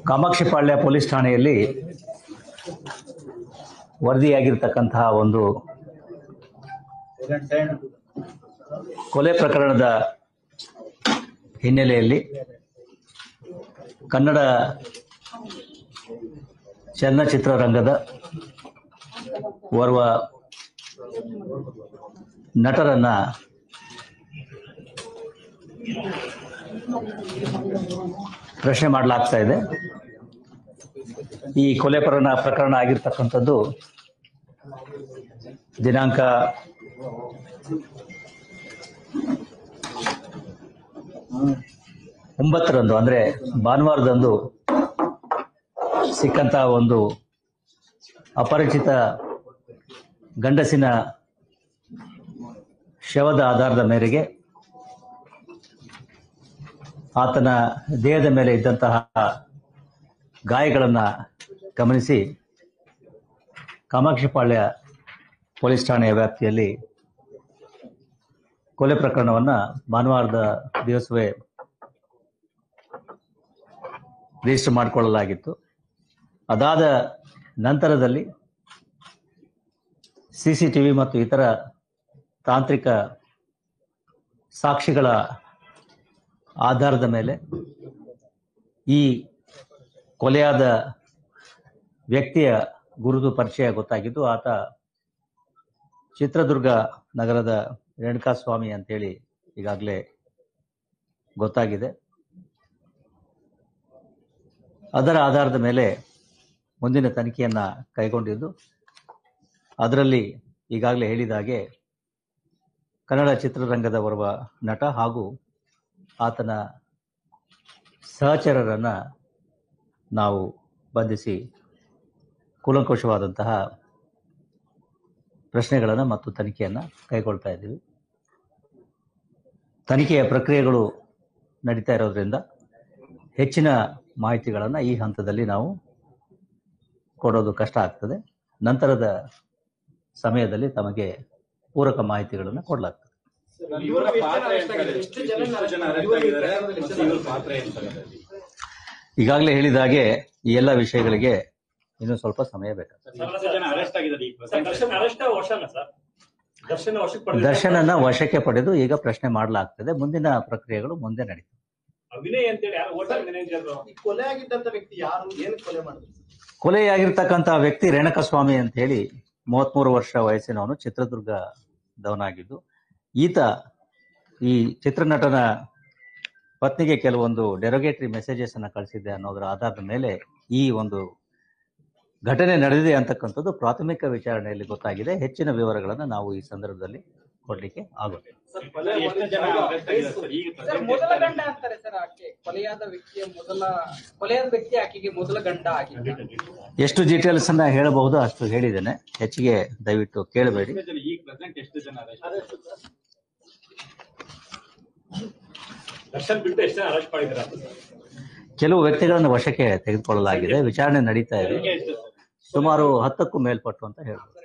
Kamakshipalya police ಠಾಣೆಯಲ್ಲಿ ವರದಿಯಾಗಿರ್ತಕ್ಕಂತಹ ಒಂದು ಕೊಲೆ ಪ್ರಕರಣದ ಹಿನ್ನೆಲೆಯಲ್ಲಿ ಕನ್ನಡ ಚಲನಚಿತ್ರರಂಗದ ಓರ್ವ ನಟರನ್ನ ಪ್ರಶ್ನೆ ಮಾಡಲಾಗ್ತಾ ಇದೆ. ಈ ಕೊಲೆ ಪ್ರಕರಣ ಆಗಿರ್ತಕ್ಕಂಥದ್ದು ದಿನಾಂಕ 9ರಂದು ಅಂದ್ರೆ ಭಾನುವಾರದಂದು ಸಿಕ್ಕಂತಹ ಒಂದು ಅಪರಿಚಿತ ಗಂಡಸಿನ ಶವದ ಆಧಾರದ ಮೇರೆಗೆ ಆತನ ದೇಹದ ಮೇಲೆ ಇದ್ದಂತಹ ಗಾಯಗಳನ್ನು ಗಮನಿಸಿ ಕಾಮಾಕ್ಷಿಪಾಳ್ಯ ಪೊಲೀಸ್ ಠಾಣೆಯ ವ್ಯಾಪ್ತಿಯಲ್ಲಿ ಕೊಲೆ ಪ್ರಕರಣವನ್ನು ಭಾನುವಾರದ ದಿವಸವೇ ರಿಜಿಸ್ಟರ್ ಮಾಡಿಕೊಳ್ಳಲಾಗಿತ್ತು. ಅದಾದ ನಂತರದಲ್ಲಿ CCTV ಮತ್ತು ಇತರ ತಾಂತ್ರಿಕ ಸಾಕ್ಷಿಗಳ ಆಧಾರದ ಮೇಲೆ ಈ ಕೊಲೆಯಾದ ವ್ಯಕ್ತಿಯ ಗುರುತು ಪರಿಚಯ ಗೊತ್ತಾಗಿದ್ದು, ಆತ ಚಿತ್ರದುರ್ಗ ನಗರದ ರೇಣುಕಾಸ್ವಾಮಿ ಅಂತೇಳಿ ಈಗಾಗಲೇ ಗೊತ್ತಾಗಿದೆ. ಅದರ ಆಧಾರದ ಮೇಲೆ ಮುಂದಿನ ತನಿಖೆಯನ್ನ ಕೈಗೊಂಡಿದ್ದು, ಅದರಲ್ಲಿ ಈಗಾಗಲೇ ಹೇಳಿದ ಹಾಗೆ ಕನ್ನಡ ಚಿತ್ರರಂಗದ ಓರ್ವ ನಟ ಹಾಗೂ ಆತನ ಸಹಚರರನ್ನ ನಾವು ಬಂಧಿಸಿ ಕೂಲಂಕುಷವಾದಂತಹ ಪ್ರಶ್ನೆಗಳನ್ನು ಮತ್ತು ತನಿಖೆಯನ್ನು ಕೈಗೊಳ್ತಾ ಇದ್ದೀವಿ. ತನಿಖೆಯ ಪ್ರಕ್ರಿಯೆಗಳು ನಡೀತಾ ಇರೋದ್ರಿಂದ ಹೆಚ್ಚಿನ ಮಾಹಿತಿಗಳನ್ನು ಈ ಹಂತದಲ್ಲಿ ನಾವು ಕೊಡೋದು ಕಷ್ಟ ಆಗ್ತದೆ. ನಂತರದ ಸಮಯದಲ್ಲಿ ತಮಗೆ ಪೂರಕ ಮಾಹಿತಿಗಳನ್ನು ಕೊಡಲಾಗ್ತದೆ. ಈಗಾಗಲೇ ಹೇಳಿದ ಹಾಗೆ ಈ ಎಲ್ಲ ವಿಷಯಗಳಿಗೆ ಇನ್ನೂ ಸ್ವಲ್ಪ ಸಮಯ ಬೇಕಾಗ್ತದೆ. ದರ್ಶನನ್ನ ವಶಕ್ಕೆ ಪಡೆದು ಈಗ ಪ್ರಶ್ನೆ ಮಾಡಲಾಗ್ತದೆ. ಮುಂದಿನ ಪ್ರಕ್ರಿಯೆಗಳು ಮುಂದೆ ನಡೀತವೆ. ಕೊಲೆಯಾಗಿರ್ತಕ್ಕಂತಹ ವ್ಯಕ್ತಿ ರೇಣುಕಸ್ವಾಮಿ ಅಂತ ಹೇಳಿ 33 ವರ್ಷ ವಯಸ್ಸಿನವನು, ಚಿತ್ರದುರ್ಗದವನಾಗಿದ್ದು, ಈತ ಈ ಚಿತ್ರನಟನ ಪತ್ನಿಗೆ ಕೆಲವೊಂದು ಡೆರೋಗೇಟರಿ ಮೆಸೇಜಸ್ ಅನ್ನ ಕಳಿಸಿದ್ದೆ ಅನ್ನೋದರ ಆಧಾರದ ಮೇಲೆ ಈ ಒಂದು ಘಟನೆ ನಡೆದಿದೆ ಅಂತಕ್ಕಂಥದ್ದು ಪ್ರಾಥಮಿಕ ವಿಚಾರಣೆಯಲ್ಲಿ ಗೊತ್ತಾಗಿದೆ. ಹೆಚ್ಚಿನ ವಿವರಗಳನ್ನು ನಾವು ಈ ಸಂದರ್ಭದಲ್ಲಿ ಕೊಡ್ಲಿಕ್ಕೆ ಆಗುತ್ತೆ. ಎಷ್ಟು ಡೀಟೇಲ್ಸ್ ಅನ್ನ ಹೇಳಬಹುದು ಅಷ್ಟು ಹೇಳಿದ್ದೇನೆ. ಹೆಚ್ಚಿಗೆ ದಯವಿಟ್ಟು ಕೇಳಬೇಡಿ. ಕೆಲವು ವ್ಯಕ್ತಿಗಳನ್ನು ವಶಕ್ಕೆ ತೆಗೆದುಕೊಳ್ಳಲಾಗಿದೆ. ವಿಚಾರಣೆ ನಡೀತಾ ಇದೆ. ಸುಮಾರು 10ಕ್ಕೂ ಮೇಲ್ಪಟ್ಟು ಅಂತ ಹೇಳ್ಬೋದು.